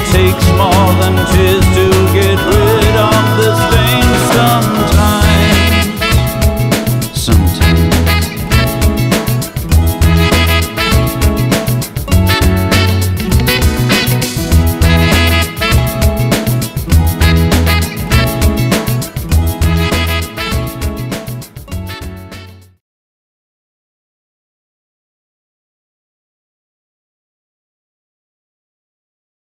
takes more than tears to get rid of the stain. Sometimes